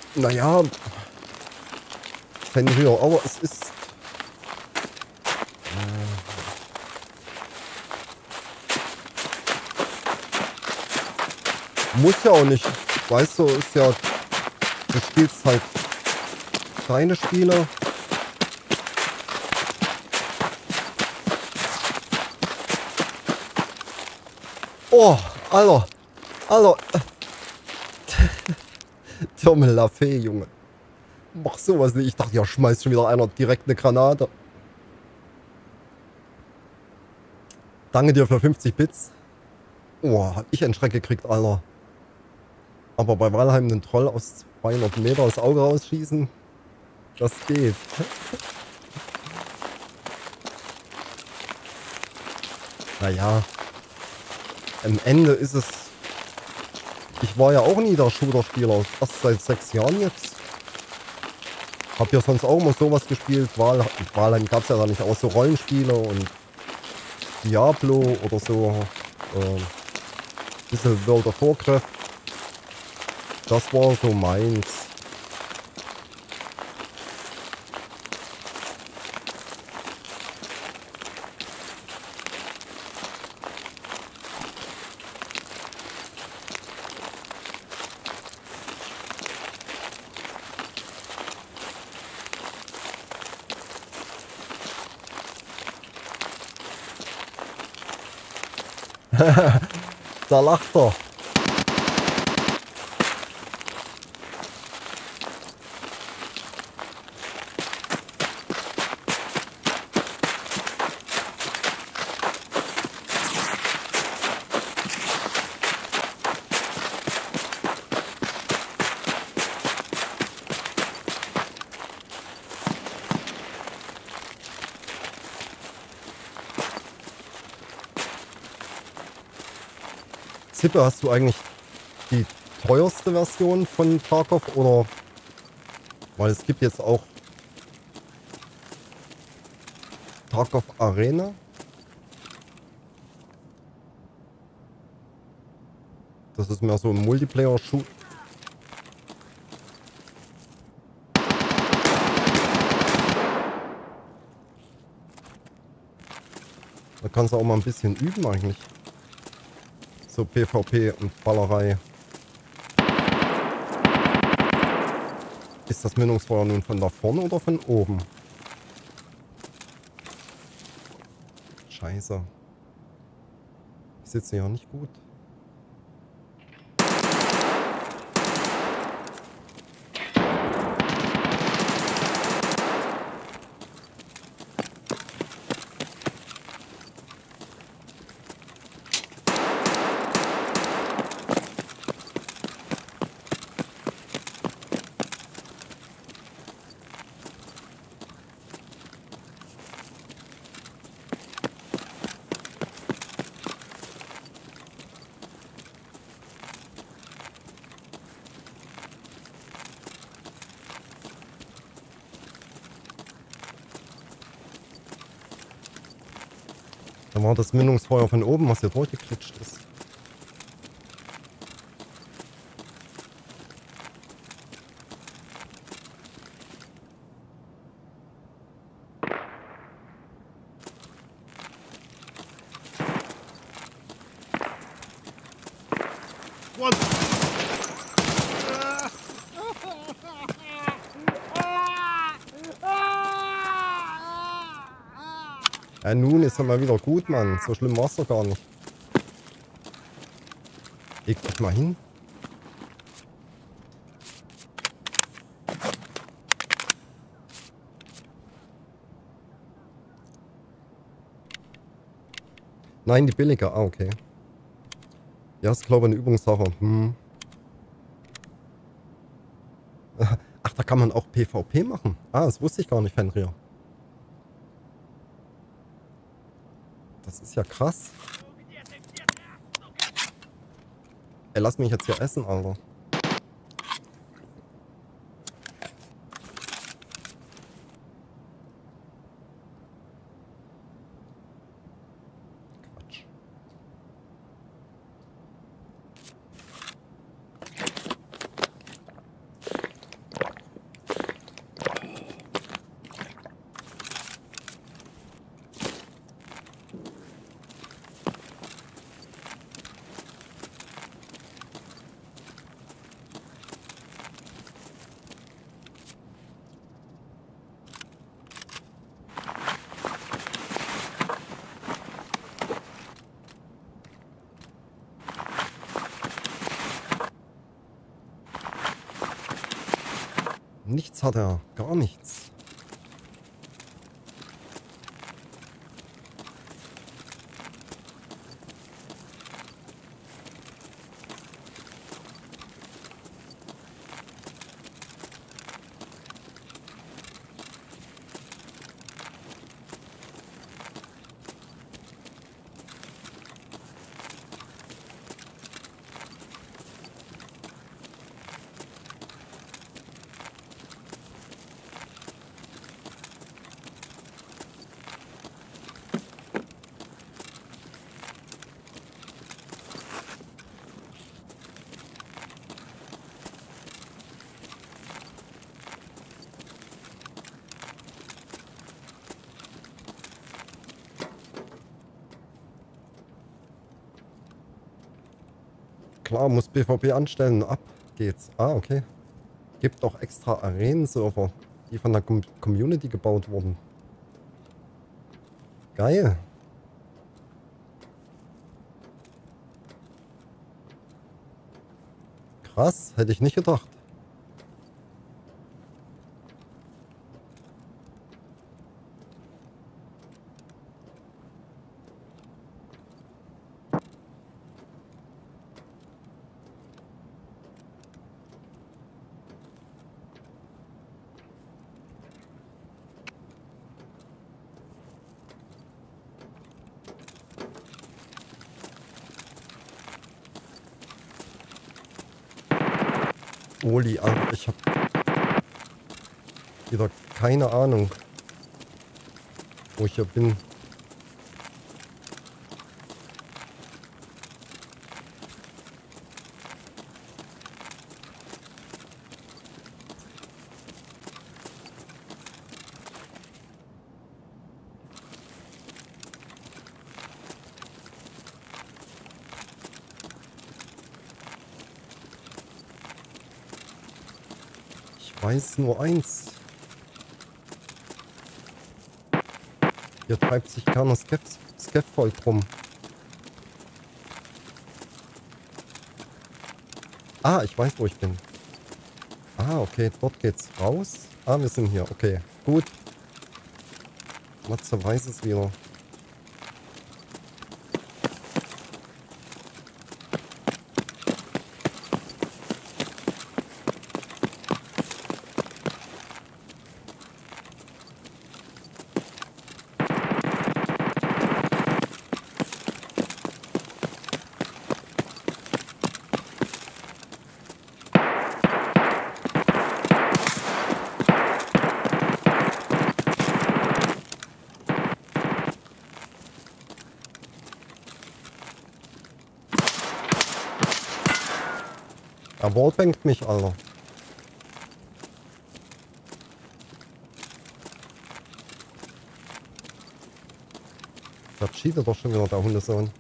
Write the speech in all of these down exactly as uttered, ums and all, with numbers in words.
Naja, Fenrir, aber es ist... Äh, muss ja auch nicht. Weißt du, ist ja... Du spielst halt deine Spiele. Oh, Alter. Alter. Terminal Lafay, Junge. Mach sowas nicht. Ich dachte, ja, schmeißt schon wieder einer direkt eine Granate. Danke dir für fünfzig Bits. Oh, hab ich einen Schreck gekriegt, Alter. Aber bei Valheim einen Troll aus zweihundert Meter das Auge rausschießen, das geht. Naja. Am Ende ist es... Ich war ja auch nie der Shooter-Spieler. Erst seit sechs Jahren jetzt. Hab ja sonst auch immer sowas gespielt. Val Valheim gab es ja da nicht auch so Rollenspiele und Diablo oder so. Äh, bisschen World of Warcraft. Das war so meins. Da lacht er. Zippe, hast du eigentlich die teuerste Version von Tarkov oder? Weil es gibt jetzt auch Tarkov Arena. Das ist mehr so ein Multiplayer-Shoot. Da kannst du auch mal ein bisschen üben eigentlich. So PvP und Ballerei. Ist das Mündungsfeuer nun von da vorne oder von oben? Scheiße. Ich sitze ja nicht gut. Da war das Mündungsfeuer von oben, was hier durchgeklitscht ist. What? Ja, nun ist er mal wieder gut, Mann. So schlimm war es doch gar nicht. Leg dich mal hin. Nein, die billige. Ah, okay. Ja, ist glaube ich eine Übungssache. Hm. Ach, da kann man auch PvP machen. Ah, das wusste ich gar nicht, Fenrir. Das ist ja krass. Ey, lass mich jetzt hier essen, Alter. Quatsch. Nichts hat er. Gar nichts. Klar, muss PvP anstellen. Ab geht's. Ah, okay. Gibt auch extra Arenen-Server, die von der Com Community gebaut wurden. Geil. Krass, hätte ich nicht gedacht. Oli, Alter, ich hab wieder keine Ahnung, wo ich hier bin. Ich weiß nur eins. Hier treibt sich keiner Scaffold rum. Ah, ich weiß, wo ich bin. Ah, okay, dort geht's raus. Ah, wir sind hier. Okay, gut. Matze weiß es wieder. Er wallbangt mich, Alter. Da cheatet doch schon wieder der Hundesohn.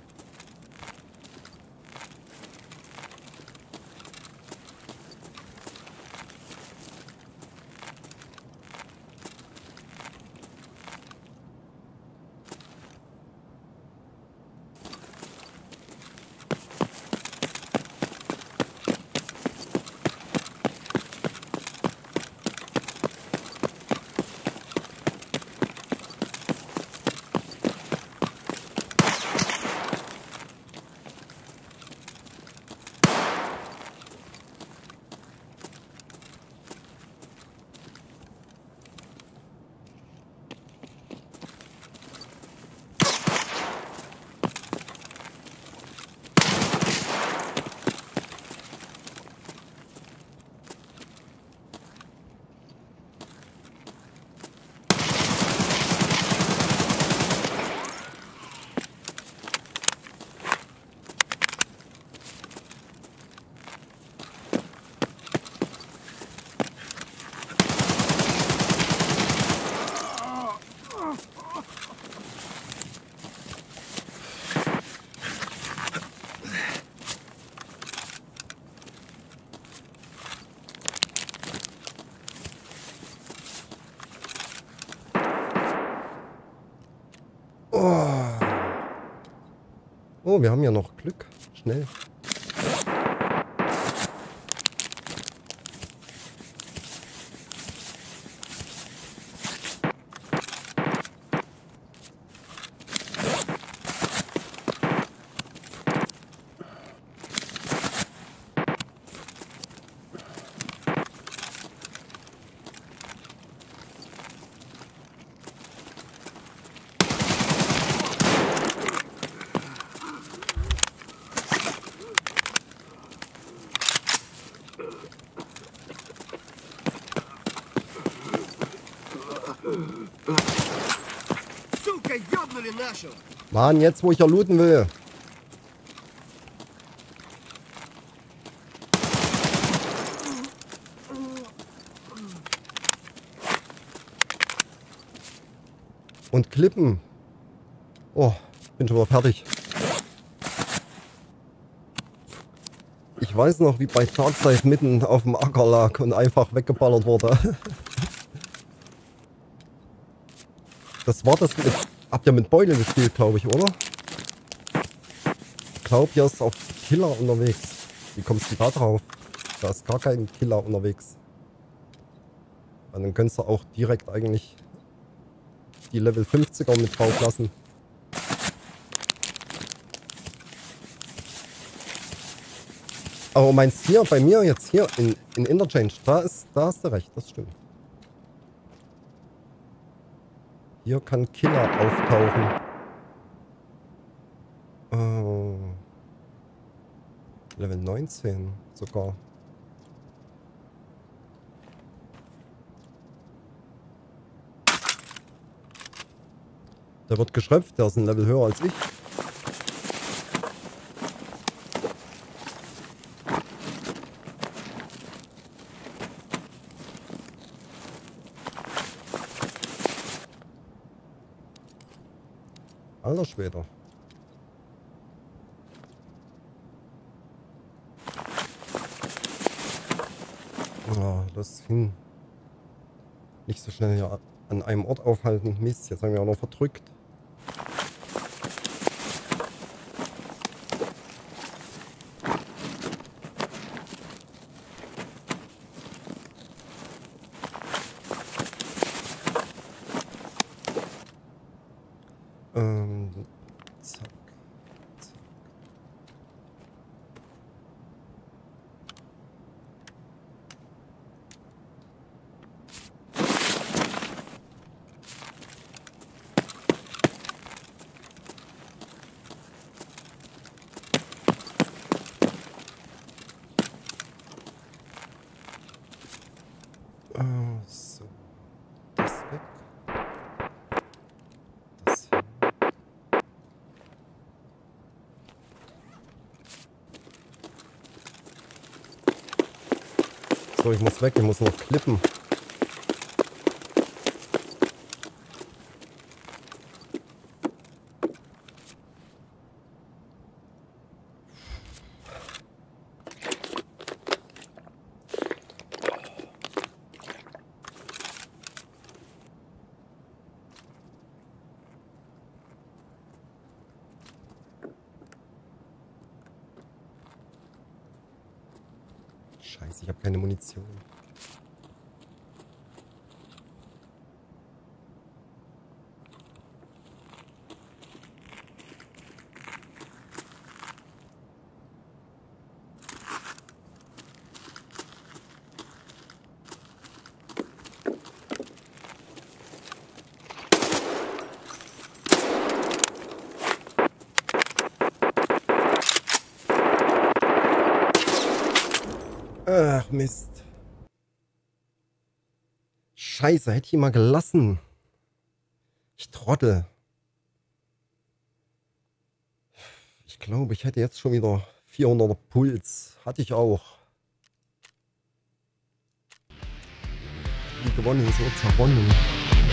Oh, wir haben ja noch Glück. Schnell. Mann, jetzt wo ich ja looten will. Und Klippen. Oh, bin schon mal fertig. Ich weiß noch, wie bei Darkseid mitten auf dem Acker lag und einfach weggeballert wurde. Das war das mit... Habt ihr mit Beule gespielt, glaube ich, oder? Ich glaube, hier ist auch Killer unterwegs. Wie kommst du da drauf? Da ist gar kein Killer unterwegs. Und dann könntest du auch direkt eigentlich die Level fünfziger mit drauf lassen. Aber meinst hier, bei mir jetzt hier in, in Interchange, da ist, da hast du recht, das stimmt. Hier kann Killer auftauchen. Oh. Level neunzehn sogar. Der wird geschröpft, der ist ein Level höher als ich. Alter Schwede. Oh, lass hin. Nicht so schnell hier an einem Ort aufhalten. Mist, jetzt haben wir auch noch verdrückt. Ähm, zack, zack. Äh, so. Das weg. Das hin. So, ich muss weg, ich muss noch klippen. Scheiße, ich habe keine Munition. Ach, Mist. Scheiße, hätte ich ihn mal gelassen. Ich Trottel. Ich glaube, ich hätte jetzt schon wieder vierhunderter Puls. Hatte ich auch. Wie gewonnen, so zerronnen.